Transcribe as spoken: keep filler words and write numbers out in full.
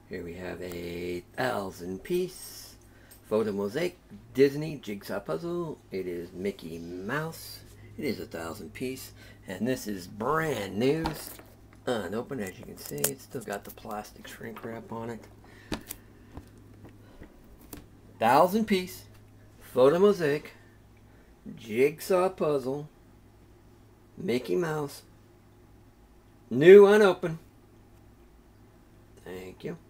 Here we have a thousand piece photo mosaic Disney jigsaw puzzle. It is Mickey Mouse. It is a thousand piece, and this is brand new, unopened. As you can see, it's still got the plastic shrink wrap on it. Thousand piece photo mosaic jigsaw puzzle Mickey Mouse, new, unopened. Thank you.